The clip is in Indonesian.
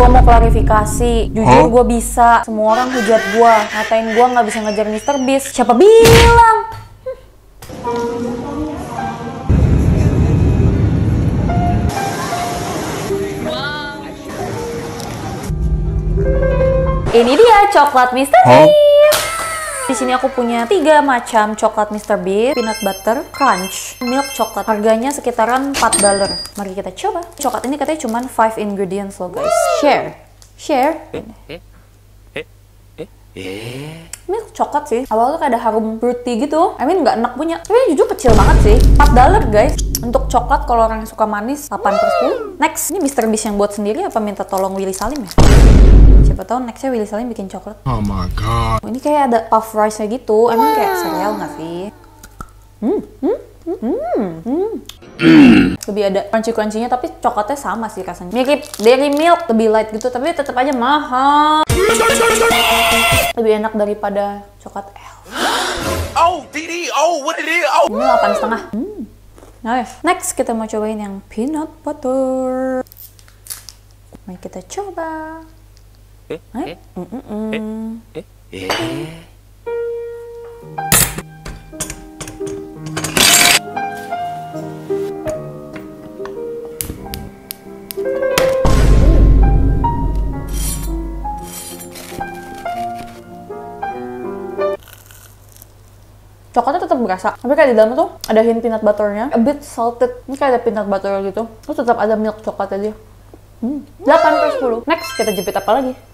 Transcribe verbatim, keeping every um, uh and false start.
Gue mau klarifikasi, jujur gue bisa. Semua orang hujat gue, ngatain gue nggak bisa ngejar mister Beast. Siapa bilang? Ini dia coklat mister Beast. Di sini aku punya tiga macam coklat mister Beast, peanut butter, crunch, milk coklat. Harganya sekitaran empat dolar. Mari kita coba. Coklat ini katanya cuma five ingredients loh guys. Share, share. Milk coklat sih. Awalnya kayak ada harum fruity gitu. I mean nggak enak punya. Tapi jujur kecil banget sih. empat dolar guys. Untuk coklat kalau orang yang suka manis delapan per sepuluh. Next, ini mister Beast yang buat sendiri apa minta tolong Willy Salim ya? Siapa tahu nextnya Willy Salim bikin coklat. Oh my god. Ini kayak ada puff rice-nya gitu. Emang kayak sereal nggak sih? Hmm, hmm, hmm, hmm. Lebih ada crunchy-crunchy-nya tapi coklatnya sama sih rasanya. Mirip Dairy Milk, lebih light gitu tapi tetap aja mahal. Lebih enak daripada coklat Elf. Oh, Didi, oh, what it is? Oh. Ini delapan setengah. Hmm. Nice. Next kita mau cobain yang peanut butter. Mari kita coba. Eh? Eh? Mm -mm -mm. Eh? Eh? Coklatnya tetap berasa, tapi kayak di dalam tuh ada hint peanut butternya, a bit salted. Ini kayak ada peanut butter gitu, terus tetap ada milk coklatnya dia. Hmm. delapan per sepuluh. Next kita jepit apa lagi?